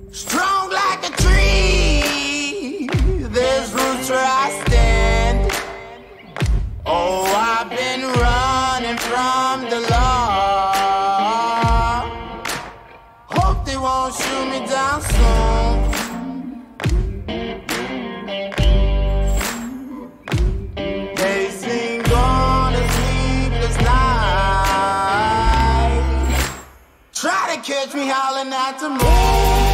Strong like a tree, there's roots where I stand. Oh, I've been running from the law. Hope they won't shoot me down soon. They sing on a sleepless night. Try to catch me howling at the moon.